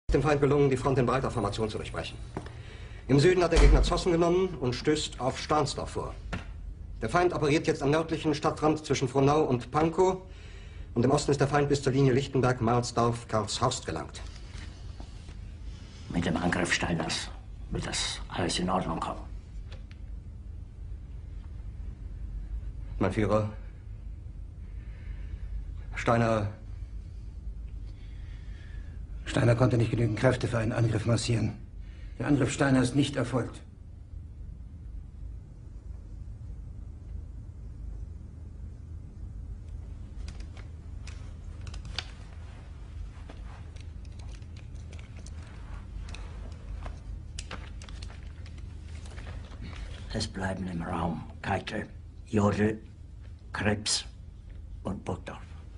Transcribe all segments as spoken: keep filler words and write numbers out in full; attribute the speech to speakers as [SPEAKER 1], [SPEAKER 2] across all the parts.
[SPEAKER 1] Dem Feind gelungen, die Front in breiter Formation zu durchbrechen. Im Süden hat der Gegner Zossen genommen und stößt auf Stahnsdorf vor. Der Feind operiert jetzt am nördlichen Stadtrand zwischen Frohnau und Pankow und im Osten ist der Feind bis zur Linie Lichtenberg-Marsdorf-Karlshorst gelangt.
[SPEAKER 2] Mit dem Angriff Steiners wird das alles in Ordnung kommen.
[SPEAKER 1] Mein Führer, Steiner...
[SPEAKER 3] Steiner konnte nicht genügend Kräfte für einen Angriff massieren. Der Angriff Steiner ist nicht erfolgt.
[SPEAKER 2] Es bleiben im Raum Keitel, Jodl, Krebs und Burgdorf.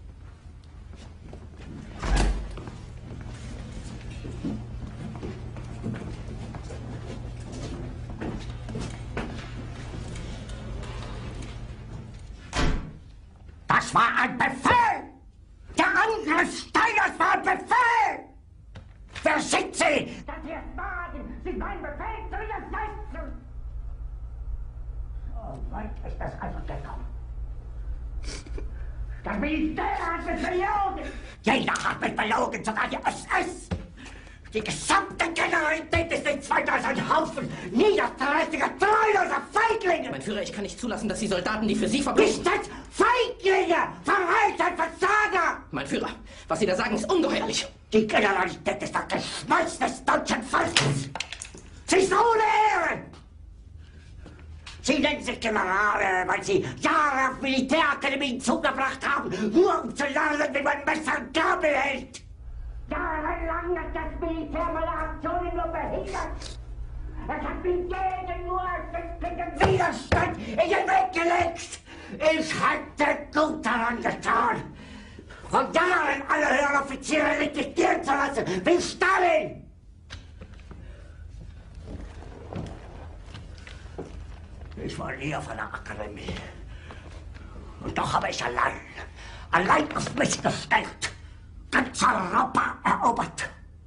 [SPEAKER 4] Das war ein Befehl! Der Angriff Steiners war ein Befehl! Wer schickt Sie? Dass Sie es wagen, Sie meinen Befehl zu widersetzen! So weit ist das also gekommen. Das Militär hat mich belogen! Jeder hat mich belogen, sogar die S S! Die gesamte Generalität ist nichts weiter als ein Haufen niederträchtiger, treuloser Feiglinge!
[SPEAKER 5] Mein Führer, ich kann nicht zulassen, dass die Soldaten, die für Sie verbringen...
[SPEAKER 4] Nicht als Feiglinge! Verreiter, Versager!
[SPEAKER 5] Mein Führer, was Sie da sagen, ist ungeheuerlich.
[SPEAKER 4] Die Generalität ist das Geschmolz des deutschen Volkes! Sie ist ohne Ehre! Sie nennen sich Generale, weil Sie Jahre auf Militärakademien zugebracht haben, nur um zu lernen, wie man Messer und Gabel hält! Jahrelang hat das Militär meine Aktionen nur behindert. Es hat mir jeden nur ersichtlichen Widerstand in den Weg gelegt. Ich hätte gut daran getan, von Jahren alle höheren Offiziere liquidieren zu lassen, wie Stalin. Ich war nie auf einer Akademie. Und doch habe ich allein, allein auf mich gestellt, ganz Europa erobert.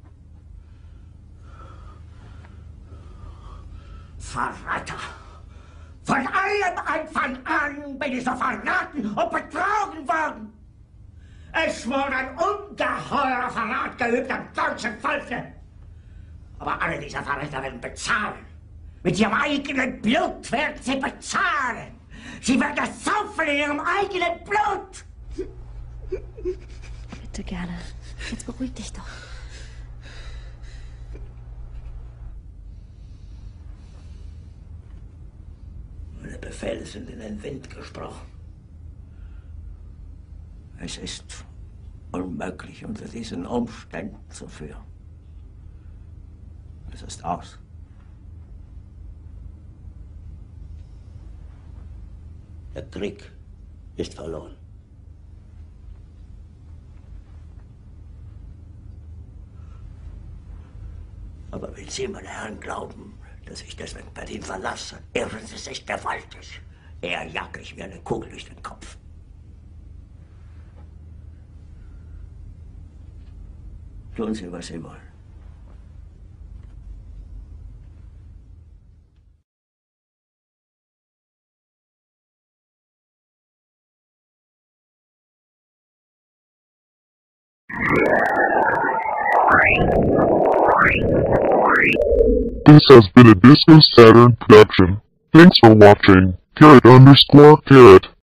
[SPEAKER 4] Verräter! Von allem Anfang an bin ich so verraten und betrogen worden. Es wurde ein ungeheurer Verrat geübt am deutschen Volke. Aber alle diese Verräter werden bezahlen. Mit ihrem eigenen Blut werden sie bezahlen. Sie werden es saufen in ihrem eigenen Blut.
[SPEAKER 6] Bitte gerne. Jetzt beruhig dich doch.
[SPEAKER 2] Meine Befehle sind in den Wind gesprochen. Es ist unmöglich, unter diesen Umständen zu führen. Es ist aus. Der Krieg ist verloren. Aber wenn Sie, meine Herren, glauben, dass ich deswegen Berlin verlasse, irren Sie sich gewaltig. Eher jag ich mir eine Kugel durch den Kopf. Tun Sie, was Sie wollen.
[SPEAKER 7] This has been a Disco Saturn production. Thanks for watching. Carrot underscore carrot.